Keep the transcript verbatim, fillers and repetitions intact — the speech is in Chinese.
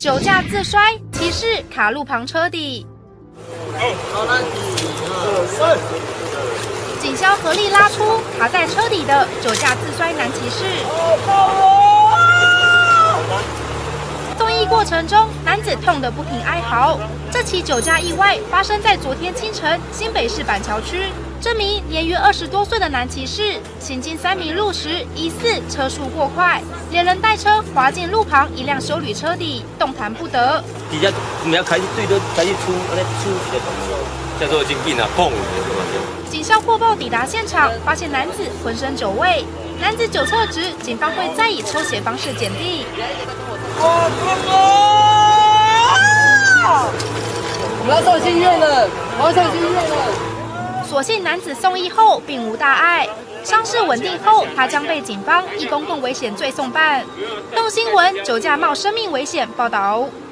酒驾自摔，骑士卡路旁车底。警消合力拉出卡在车底的酒驾自摔男骑士。送医过程中，男子痛得不停哀嚎。这起酒驾意外发生在昨天清晨新北市板桥区。这名年约二十多岁的男骑士行经三民路时，疑似车速过快，连人带车滑进路旁一辆休旅车底，动弹不得。 底下我们要开最多开始出，那出的动作，叫做经病啊，砰！ 警消获报抵达现场，发现男子浑身酒味，男子酒测值，警方会再以抽血方式检定。 我们要送进医院了，我要送进医院了。 所幸男子送医后并无大碍，伤势稳定后，他将被警方以公共危险罪送办。动新闻酒驾冒生命危险报道。